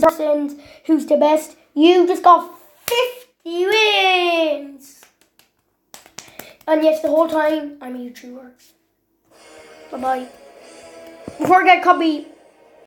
person who's the best. You just got 50 wins. And yes, the whole time I'm a YouTuber. Bye bye. Before I get copy.